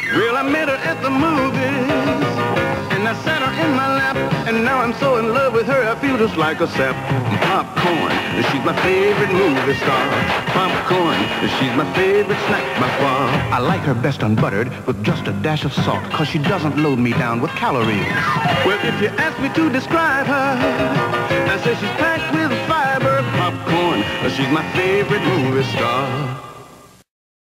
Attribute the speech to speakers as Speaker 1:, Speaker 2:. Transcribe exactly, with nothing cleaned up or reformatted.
Speaker 1: Well, I met her at the movies, and I sat her in my lap, and now I'm so in love with her, I feel just like a sap. Popcorn, she's my favorite movie star. Popcorn, she's my favorite snack by far. I like her best unbuttered with just a dash of salt, cause she doesn't load me down with calories. Well, if you ask me to describe her, I say she's packed with fiber. Popcorn, she's my favorite movie star.